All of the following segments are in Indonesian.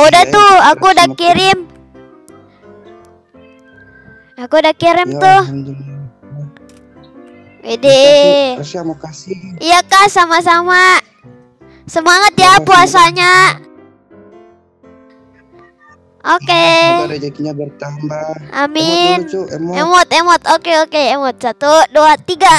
udah Ya, tuh, aku udah sama kirim. Aku udah kirim Ya, tuh. alhamdulillah. Wede. Tasya, makasih. Iya Kak, sama-sama. Semangat ya Ya, puasanya. Oke. Semoga rezekinya bertambah. Amin. Emot dulu, Cu. Emot. Emot. Oke, emot. 1, 2, 3.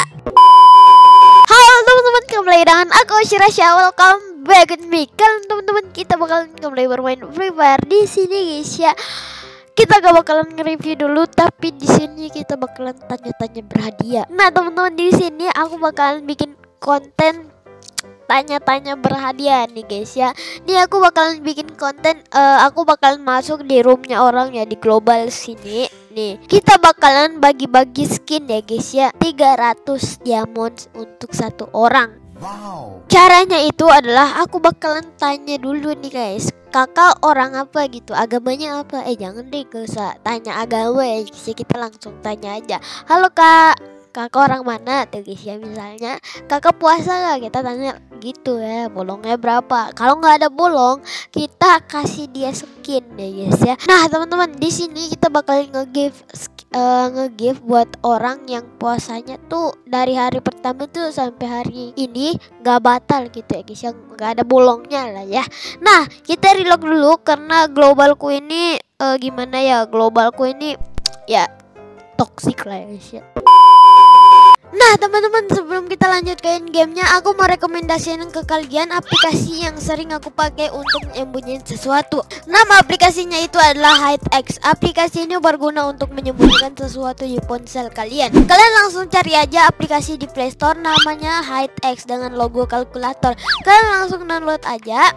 Halo teman-teman, kembali dengan aku Syirasya. Welcome back with me. Kalian teman-teman, kita bakalan kembali bermain Free Fire di sini guys ya. Kita gak bakalan nge-review dulu, tapi di sini kita bakalan tanya-tanya berhadiah. Nah teman-teman, di sini aku bakalan bikin konten tanya-tanya berhadiah nih guys ya. Nih aku bakalan bikin konten, aku bakalan masuk di roomnya orang ya, di global sini. Nih kita bakalan bagi-bagi skin ya guys ya, 300 diamond untuk satu orang. Wow. Caranya itu adalah aku bakalan tanya dulu nih guys, kakak orang apa gitu, agamanya apa. Jangan deh, gak usah tanya agama ya guys ya, kita langsung tanya aja. Halo kak, kakak orang mana tuh guys ya. Misalnya kakak puasa gak, kita tanya gitu ya, bolongnya berapa. Kalau nggak ada bolong, kita kasih dia skin ya guys ya. Nah teman-teman, di sini kita bakal nge-give buat orang yang puasanya tuh dari hari pertama tuh sampai hari ini nggak batal gitu ya guys, yang nggak ada bolongnya lah ya. Nah kita reload dulu karena globalku ini gimana ya, globalku ini ya toxic lah ya guys ya. Nah teman-teman, sebelum kita lanjut ke gamenya, aku mau rekomendasiin ke kalian aplikasi yang sering aku pakai untuk menyembunyikan sesuatu. Nama aplikasinya itu adalah HideX. Aplikasi ini berguna untuk menyembunyikan sesuatu di ponsel kalian. Kalian langsung cari aja aplikasi di Play Store, namanya HideX dengan logo kalkulator. Kalian langsung download aja.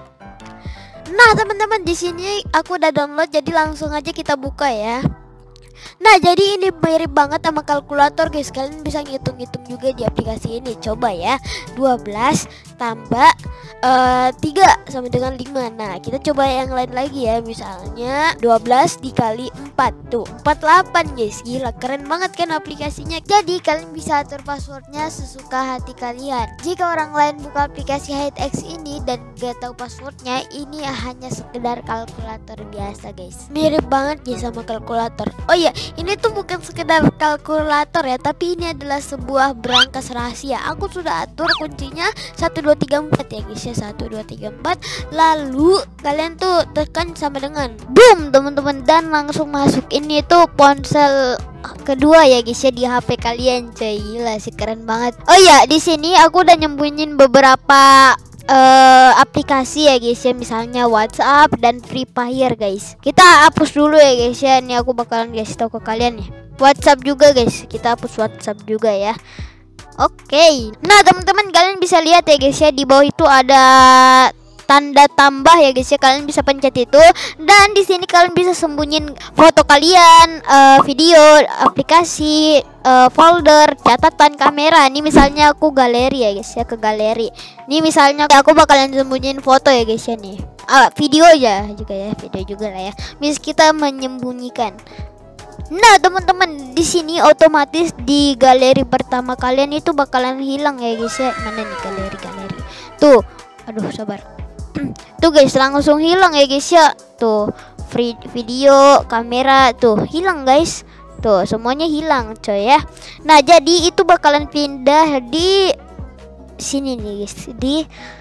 Nah teman-teman, di sini aku udah download, jadi langsung aja kita buka ya. Nah jadi ini mirip banget sama kalkulator guys. Kalian bisa ngitung-ngitung juga di aplikasi ini. Coba ya, 12 tambah 3 sama dengan 5. Nah kita coba yang lain lagi ya. Misalnya 12 dikali 4, tuh 48 guys. Gila, keren banget kan aplikasinya. Jadi kalian bisa atur passwordnya sesuka hati kalian. Jika orang lain buka aplikasi HideX ini dan gak tahu passwordnya, ini hanya sekedar kalkulator biasa guys. Mirip banget guys sama kalkulator. Oh iya, ini tuh bukan sekedar kalkulator ya, tapi ini adalah sebuah berangkas rahasia. Aku sudah atur kuncinya 1, 2, 3, 4 ya guys ya. 1, 2, 3, 4. Lalu kalian tuh tekan sama dengan boom teman-teman, dan langsung masuk. Ini tuh ponsel kedua ya guys ya di HP kalian. Coy, gila sih, keren banget. Oh iya, di sini aku udah nyembunyiin beberapa aplikasi ya guys ya, misalnya WhatsApp dan Free Fire guys. Kita hapus dulu ya guys ya. Ini aku bakalan kasih tahu ke kalian ya. WhatsApp juga guys, kita hapus WhatsApp juga ya. Oke. Nah teman-teman, kalian bisa lihat ya guys ya, di bawah itu ada tanda tambah ya guys ya. Kalian bisa pencet itu, dan di sini kalian bisa sembunyiin foto kalian, video, aplikasi, folder, catatan, kamera. Ini misalnya aku galeri ya guys ya, ke galeri. Ini misalnya aku bakalan sembunyiin foto ya guys ya nih. Video ya juga ya, video juga lah ya. Kita menyembunyikan. Nah teman-teman, di sini otomatis di galeri pertama kalian itu bakalan hilang ya guys ya. Mana nih galeri? Tuh, aduh sabar. Tuh guys, langsung hilang ya guys ya. Tuh, free video, kamera tuh hilang guys. Tuh semuanya hilang coy ya. Nah jadi itu bakalan pindah di sini nih guys, di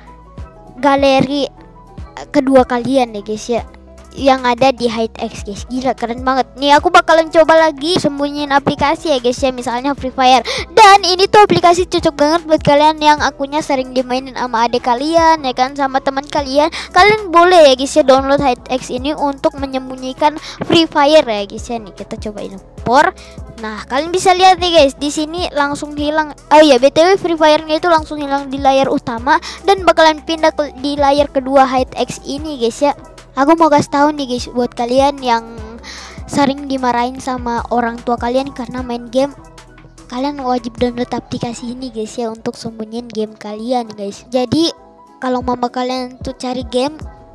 galeri kedua kalian ya guys ya, yang ada di HideX guys. Gila, keren banget. Nih aku bakalan coba lagi sembunyiin aplikasi ya guys ya, misalnya Free Fire. Dan ini tuh aplikasi cocok banget buat kalian yang akunnya sering dimainin sama adik kalian ya kan, sama teman kalian. Kalian boleh ya guys ya download HideX ini untuk menyembunyikan Free Fire ya guys ya. Nih kita coba import. Nah kalian bisa lihat nih guys, di sini langsung hilang. Oh iya, BTW Free Fire-nya itu langsung hilang di layar utama dan bakalan pindah di layar kedua HideX ini guys ya. Aku mau kasih tahu nih guys, buat kalian yang sering dimarahin sama orang tua kalian karena main game, kalian wajib download aplikasi ini guys ya untuk sembunyiin game kalian guys. Jadi kalau mama kalian tuh cari game,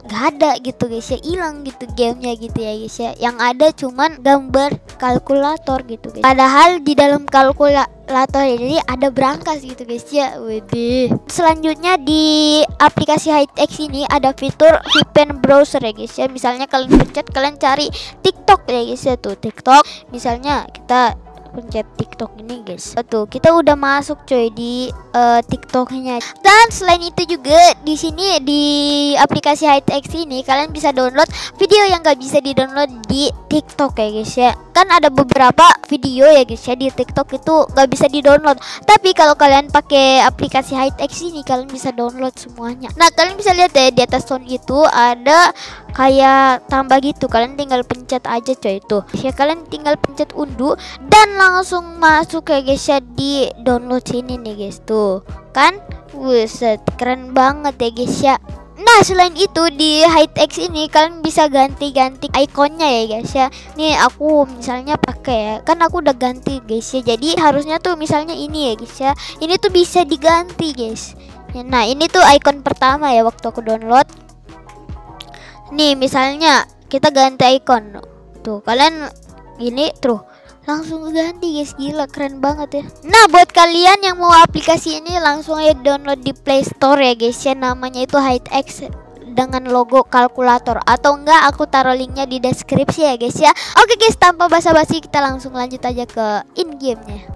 gak ada gitu guys ya, hilang gitu gamenya gitu ya guys ya. Yang ada cuman gambar kalkulator gitu guys. Padahal di dalam kalkulator ini ada brankas gitu guys ya. Widih. Selanjutnya di aplikasi HyText ini ada fitur VPN browser ya guys ya. Misalnya kalian pencet, kalian cari TikTok ya guys ya, tuh TikTok. Misalnya kita pencet TikTok ini guys, tuh kita udah masuk coy di TikToknya. Dan selain itu juga di sini di aplikasi HyText ini kalian bisa download video yang gak bisa di-download di TikTok ya guys ya. Kan ada beberapa video ya guys ya di TikTok itu gak bisa di-download, tapi kalau kalian pakai aplikasi HyText ini kalian bisa download semuanya. Nah kalian bisa lihat ya di atas sound itu ada kayak tambah gitu, kalian tinggal pencet aja coy itu ya, kalian tinggal pencet unduh dan langsung masuk ya guys ya di download sini nih guys, tuh kan. Buset, keren banget ya guys ya. Nah selain itu di HyText ini kalian bisa ganti-ganti ikonnya ya guys ya. Nih aku misalnya pakai ya, kan aku udah ganti guys ya. Jadi harusnya tuh misalnya ini ya guys ya, ini tuh bisa diganti guys ya. Nah ini tuh ikon pertama ya waktu aku download. Nih misalnya kita ganti ikon, tuh kalian ini tuh langsung ganti guys, gila keren banget ya. Nah buat kalian yang mau aplikasi ini langsung aja download di Play Store ya guys ya, namanya itu HyText dengan logo kalkulator, atau enggak aku taruh linknya di deskripsi ya guys ya. Oke guys, tanpa basa-basi kita langsung lanjut aja ke in gamenya.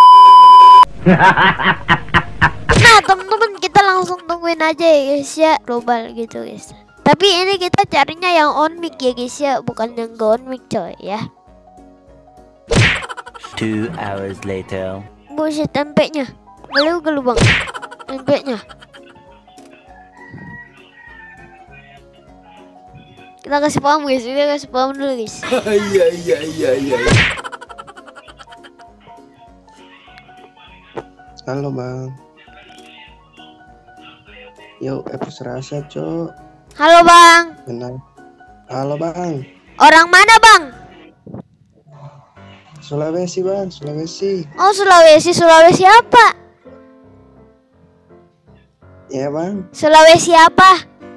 Nah temen-temen kita langsung tungguin aja ya guys ya, global gitu guys. Tapi ini kita carinya yang on mic ya guys ya, bukan yang gak on mic coy ya. 2 hours later. Buset, tempenya boleh ke lubang tempenya. Kita kasih paham guys, kita kasih paham dulu guys. Iya. Halo bang. Yuk, episode rasa cok. Halo bang. Kenal. Halo bang. Orang mana bang? Sulawesi bang, Sulawesi. Oh Sulawesi, Sulawesi apa? Ya bang. Sulawesi apa?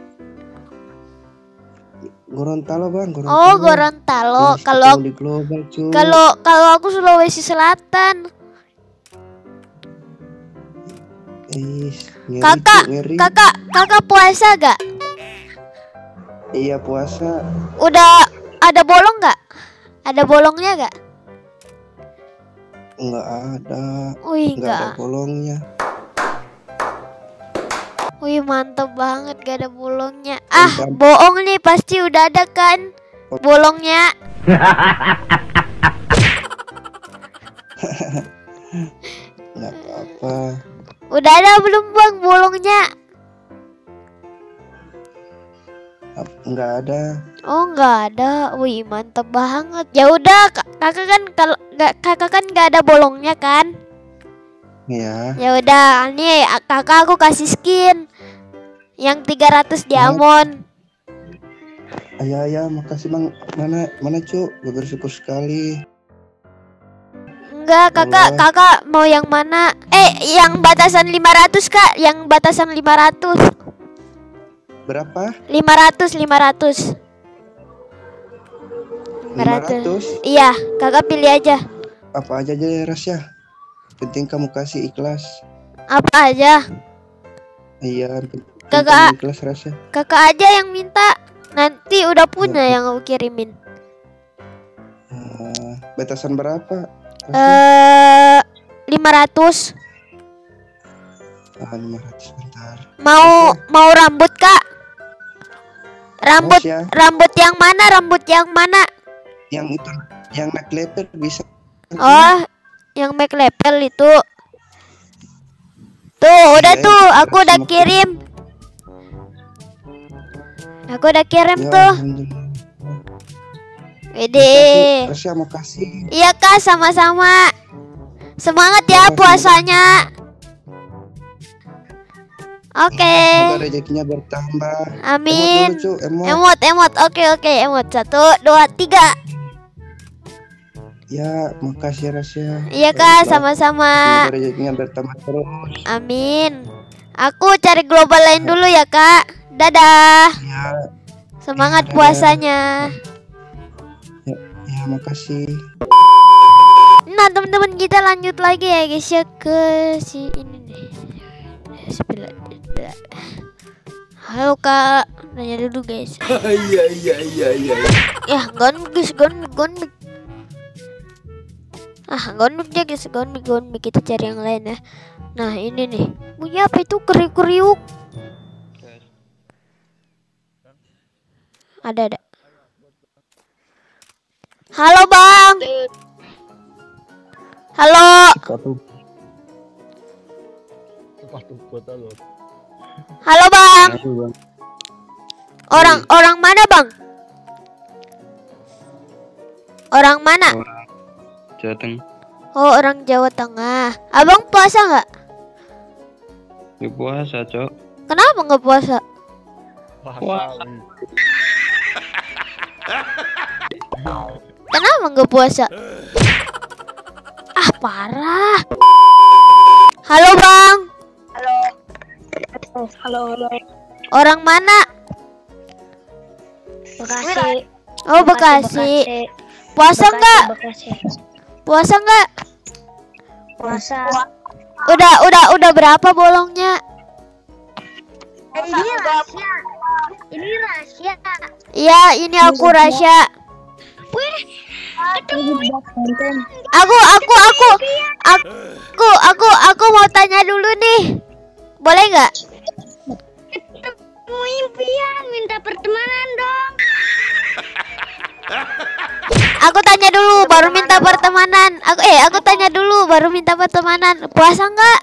Gorontalo bang, Gorontalo. Oh Gorontalo. Yes, Kalau di global cuy. kalau aku Sulawesi Selatan. Ngeri, Kakak, cuy, ngeri. kakak puasa gak? Iya puasa. Udah ada bolong gak? Ada bolongnya gak? Enggak ada. Wih Enggak ada gak. bolongnya. Wih mantep banget gak ada bolongnya. Ah Bukan. bohong nih, pasti udah ada kan bolongnya. Enggak apa-apa. Udah ada belum bang bolongnya? Enggak ada. Oh nggak ada. Wih mantep banget. Ya udah kakak kan kalau kakak kan nggak ada bolongnya kan? Iya. Ya udah nih kakak aku kasih skin yang 300 diamond. Ya, makasih bang. Mana cuk? Gue bersyukur sekali. Enggak kakak mau yang mana? Yang batasan 500 kak, yang batasan 500. Berapa? 500. 500. Iya, kakak pilih aja. Apa aja ya Rasya? Penting kamu kasih ikhlas. Apa aja? Iya, penting Kakak- kamu ikhlas Rasya. Kakak aja yang minta. Nanti udah punya yang aku kirimin. Batasan berapa? 500. 500 bentar. Mau rambut kak? Rambut Rasya, rambut yang mana? Rambut yang mana? yang itu, yang naik leper bisa. Oh, yang make level itu. Tuh, udah Iya, tuh, itu aku udah sama- kirim. Aku udah kirim Ya, tuh. alhamdulillah. Wede. Rasya mau kasih. Iya kak, sama-sama. Semangat ya Makasih, puasanya. Oke. Semoga rezekinya bertambah. Amin. Emot dulu, Cuk, emot. Emot. Oke, emot. 1, 2, 3. Ya, makasih Rasya. Iya kak, sama-sama. Semoga rezekinya bertambah terus. Amin. Aku cari global lain dulu ya kak. Dadah. Ya, Semangat Ya, dadah. puasanya. Ya, makasih. Nah teman-teman, kita lanjut lagi ya guys ya ke si ini nih. Halo kak, nanya dulu guys. Iya. Ya gon guys, gon. Gon ya guys, gon. Kita cari yang lain ya. Nah ini nih, punya apa itu kriuk. Ada. Halo bang. Halo. Halo bang. Orang mana bang? Orang mana? Jawa Tengah. Oh orang Jawa Tengah. Abang puasa nggak? Ya puasa, Cok. Kenapa nggak puasa? Kenapa nggak puasa? Ah parah. Halo bang. Halo. Orang mana? Bekasi. Oh Bekasi. Puasa nggak? Bekasi. Puasa nggak? Puasa. Udah berapa bolongnya? Ini rahasia. Ini rahasia. Iya ini aku Rasya. Wih, ketemu Aku mau tanya dulu nih. Boleh nggak? ketemu impian, minta pertemanan dong. Aku tanya dulu baru minta pertemanan. Aku tanya dulu baru minta pertemanan. Puasa nggak?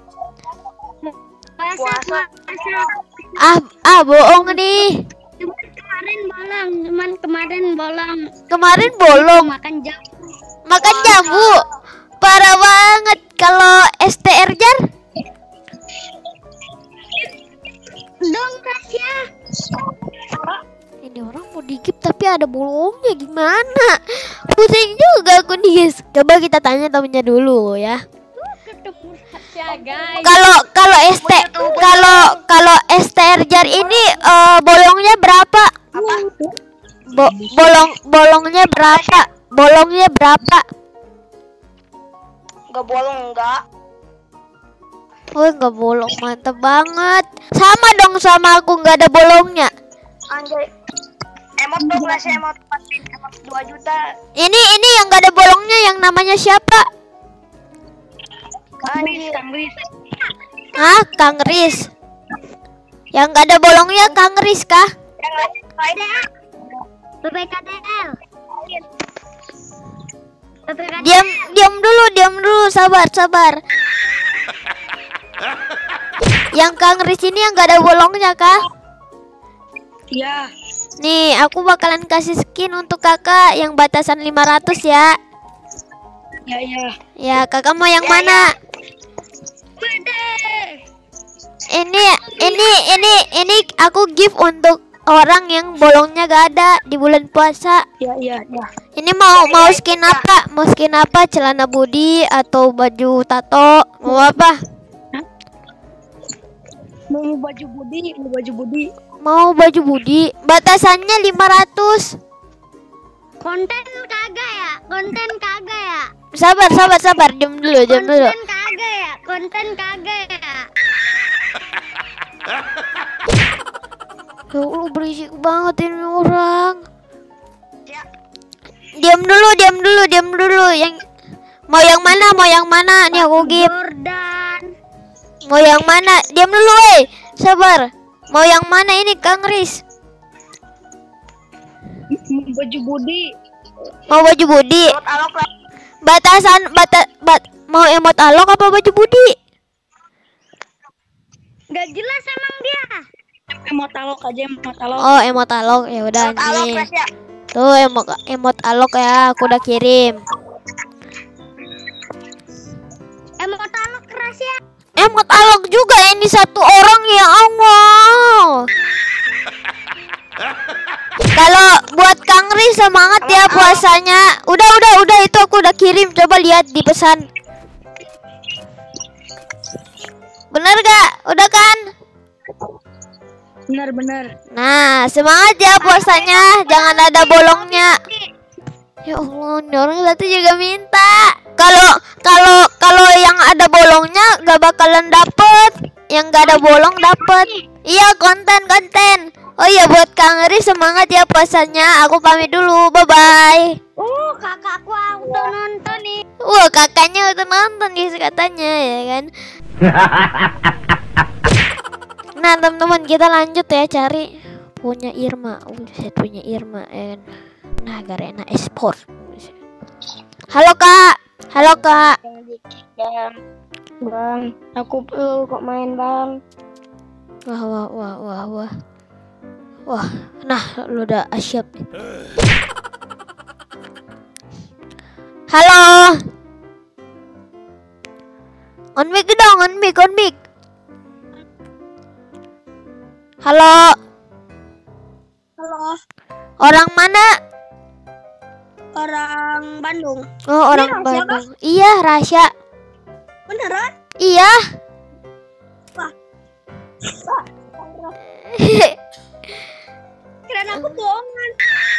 Puasa. Bohong nih. Cuman kemarin bolong. Kemarin bolong. Makan jam. Makan jambu. Parah banget. Kalau STR jar? Dong rahasia. Ini orang mau digip tapi ada bolongnya gimana? Pusing juga aku nih guys. Coba kita tanya temennya dulu ya. Ketemu rahasia guys. Kalau STR jar ini bolongnya berapa? Bolongnya berapa? Bolongnya berapa? Enggak bolong enggak. Oh nggak bolong, mantep banget. Sama dong sama aku, nggak ada bolongnya. Anjay. Emot dong rahasia emot 2 juta. Ini yang nggak ada bolongnya yang namanya siapa? Kang Riz. Hah, Kang Riz. Yang nggak ada bolongnya Kang Riz kah? Yang ngasih faedah. PPKDL. Diam dulu, sabar. Yang Kang Riz ini yang nggak ada bolongnya kah? Iya. Nih, aku bakalan kasih skin untuk kakak yang batasan 500 ya. Iya. Ya, kakak mau yang mana? Ini aku gift untuk orang yang bolongnya gak ada di bulan puasa. Iya. Ini mau skin apa? Mau skin apa? Celana body atau baju tato? Mau apa? Mau baju budi. Mau baju body. Batasannya 500. Konten kagak ya? Sabar. Diam dulu. Konten kagak ya? Ya Allah, berisik banget ini orang. Ya. Diam dulu. Yang mau yang mana? Nih aku gift. Jordan. Mau yang mana? Diam dulu, weh. Sabar. Mau yang mana ini, Kang Riz? Baju budi. Mau baju budi. Mau emot alok apa baju budi? Gak jelas emang dia. Emot alok aja. Oh, emot alok. Ya udah nih. Tuh emot alok ya, aku udah kirim. Emot alok rahasia. Emot alok juga ini satu orang ya Allah. Kalau buat Kang Riz semangat ya puasanya. Udah itu aku udah kirim. Coba lihat di pesan. Bener gak? Udah kan? Benar. Nah, semangat ya puasanya, jangan ada bolongnya. Ya Allah, ini orang satu juga minta. Kalau yang ada bolongnya gak bakalan dapet. Yang gak ada bolong dapet. Iya, konten. Oh iya, buat Kang Eri semangat ya puasanya. Aku pamit dulu, bye-bye. Kakakku udah nonton nih. Wah, kakaknya udah nonton guys katanya ya kan. Nah, teman-teman kita lanjut ya cari punya Irma. Saya punya Irma ya kan. Nah, Garena Esport. Halo Kak. Bang, aku perlu kok main bang. Wah. Nah, lu udah asyap. Halo. On mic dong, on mic. Halo. Orang mana? Orang Bandung. Oh, orang Rahasia Bandung. Iya, rahasia. Beneran? Iya. Wah. Kirain aku bohongan.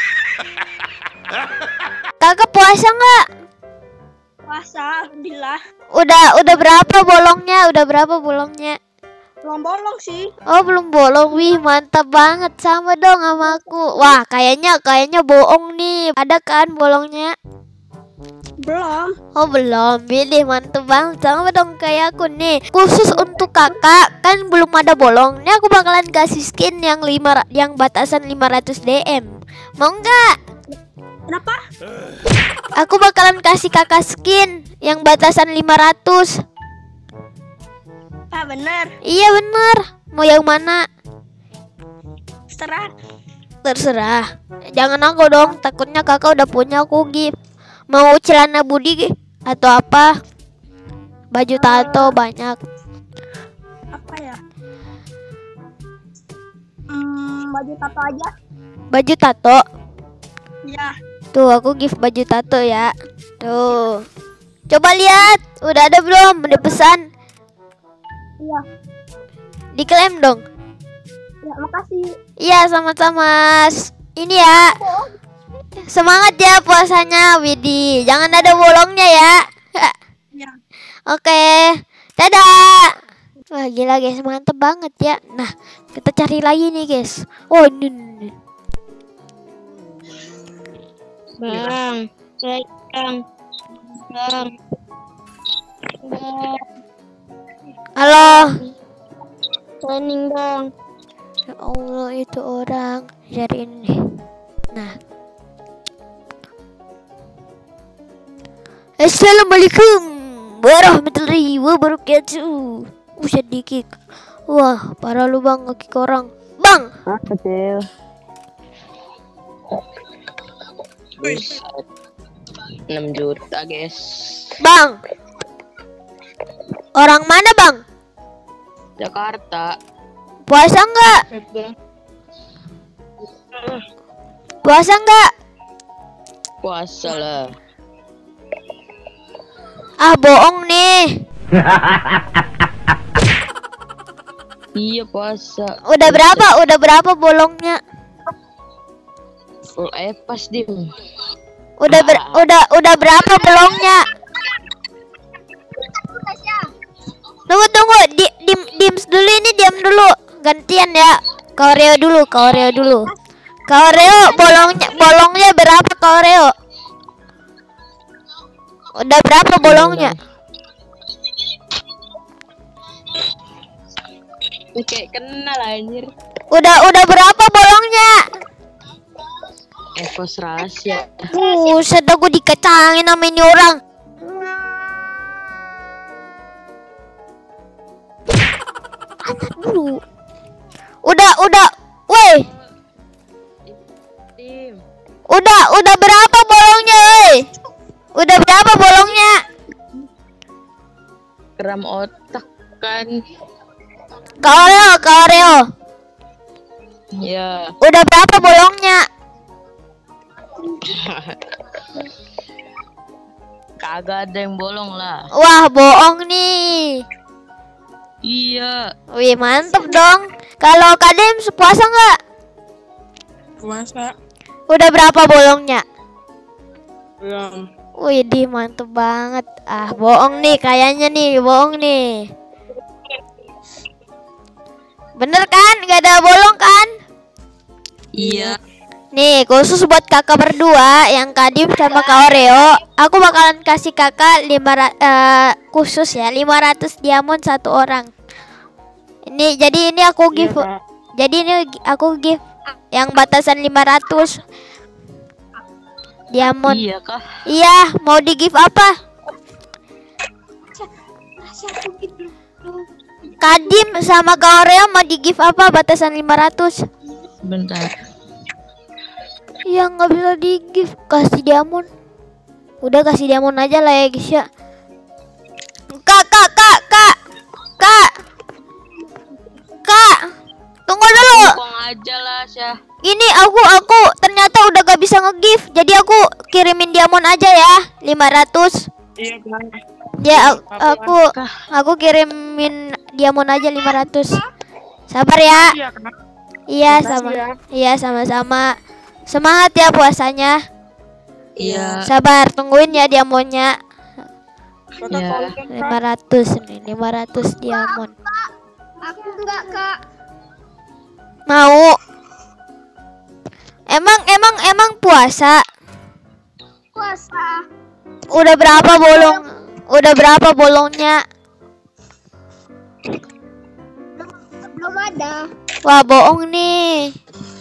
Kakak puasa nggak? Puasa, alhamdulillah. Udah berapa bolongnya? Belum bolong sih. Oh, belum bolong. Wih, mantap banget. Sama dong sama aku. Wah, kayaknya bohong nih. Ada kan bolongnya? Belum. Oh, belum. Pilih mantap banget. Sama dong kayak aku nih. Khusus untuk kakak kan belum ada bolongnya. Aku bakalan kasih skin yang batasan 500 DM. Mau nggak? Kenapa? Aku bakalan kasih kakak skin yang batasan 500. Ah, bener. Iya bener. Mau yang mana? Terserah. Jangan aku dong. Takutnya kakak udah punya aku gift. Mau celana budi atau apa? Baju tato banyak. Apa ya? Baju tato aja. Baju tato. Ya. Tuh aku gift baju tato ya. Tuh. Coba lihat. Udah ada belum? Udah pesan. Iya. Diklaim dong. Ya, makasih. Iya, sama-sama. Ini ya. Semangat ya puasanya, Widi. Jangan ada bolongnya ya. Ya. Oke. Dadah. Wah, gila guys, mantep banget ya. Nah, kita cari lagi nih guys. Oh, ini. Bang. Halo. Training bang. Ya Allah, itu orang cari ini. Nah. Assalamualaikum warahmatullahi wabarakatuh. Sedikit. Wah, parah lu bang, nge-kick orang. Bang. Kecil. 6 juta guys. Bang. Orang mana bang? Jakarta. Puasa enggak? Puasa enggak? Puasa lah. Ah, bohong nih. Iya puasa. Udah berapa bolongnya? Full pas dim. Udah berapa bolongnya? Tunggu, diam dulu. Gantian ya. Koreo dulu. Koreo bolongnya berapa Koreo? Udah berapa bolongnya? Kayak kenal anjir. Udah berapa bolongnya? Evos rahasia. Sedang gue dikecangin sama ini orang. Dulu. Udah. Woi. Tim. Udah berapa bolongnya, woi? Udah berapa bolongnya? Kram otak kan. Koreo. Ya. Udah berapa bolongnya? Kagak ada yang bolong lah. Wah, bohong nih. Iya. Wih, mantep dong. Kalau Kadem puasa nggak? Puasa Udah berapa bolongnya? belum. Widih, mantep banget. Ah, bohong nih kayaknya nih, bohong nih. Bener kan? Gak ada bolong kan? Iya. Nih, khusus buat kakak berdua yang Kadim sama Kak Oreo, aku bakalan kasih kakak khusus ya 500 diamond satu orang. Jadi ini aku give. Iya, Kak. Jadi ini aku give yang batasan 500 diamond. Iya kah? Iya, mau di give apa? Kadim sama Kak Oreo mau di give apa batasan 500? Bentar. Ya nggak bisa di give, kasih diamond. Udah kasih diamond aja lah ya guys ya. Kak, tunggu dulu. Kong aja lah, Syah. Ini aku ternyata udah gak bisa nge-give. Jadi aku kirimin diamond aja ya 500. Iya, Kak. Ya aku kirimin diamond aja 500. Sabar ya. Iya, Kak. Iya Makasih sama. ya. Iya sama-sama. Semangat ya puasanya. Iya. Sabar, tungguin ya diamondnya. Kakak Iya. follow kan, Kak? 500 nih, 500 diamond. Aku enggak, Kak. Mau. Emang puasa. Puasa. Udah berapa bolongnya? Belum ada. Wah, bohong nih.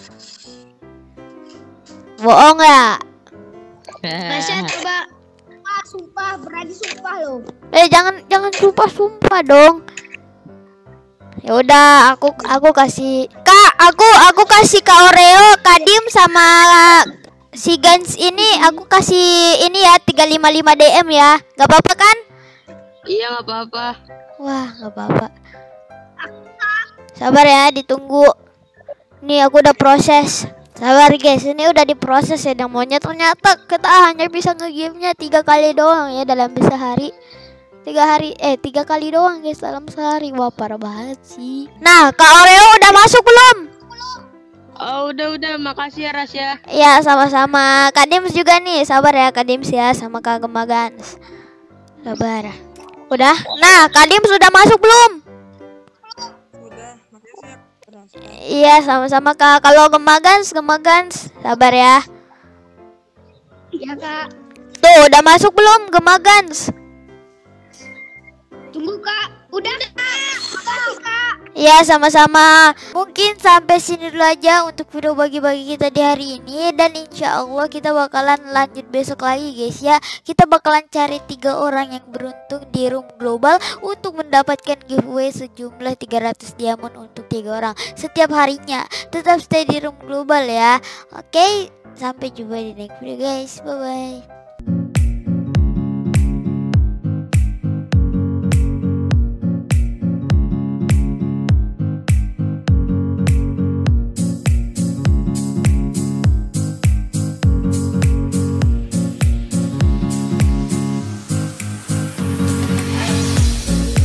Bohong ya? Masya coba. Ah, sumpah, berani sumpah loh. Jangan sumpah dong. Ya udah, aku kasih Kak, aku kasih Kak Oreo, Kadim sama si Gans ini aku kasih ini ya 355 DM ya. Gak apa-apa kan? Iya, nggak apa-apa. Wah, gak apa-apa. Sabar ya, ditunggu. Nih aku udah proses. Sabar guys, ini udah diproses ya demonya. Ternyata kita hanya bisa nge-game-nya 3 kali doang ya dalam sehari. 3 kali doang guys dalam sehari. Wah, parah banget sih. Nah, Kak Oreo udah masuk belum? Oh, udah, makasih ya, Ras ya. Ya, sama-sama. Kak Dims juga nih. Sabar ya Kak Dims ya, sama Kak Gemagans. Sabar. Udah? Nah, Kak Dims sudah masuk belum? Udah, makasih ya. Udah. Iya, sama-sama Kak. Kalau Gemagans, sabar ya. Iya, Kak. Tuh, udah masuk belum Gemagans? Tunggu, Kak. Udah, Kak. Makasih, Kak. Iya, sama-sama. Mungkin sampai sini dulu aja untuk video bagi-bagi kita di hari ini. Dan insya Allah kita bakalan lanjut besok lagi guys ya. Kita bakalan cari 3 orang yang beruntung di room global untuk mendapatkan giveaway sejumlah 300 diamond untuk 3 orang setiap harinya. Tetap stay di room global ya. Oke, sampai jumpa di next video guys. Bye-bye.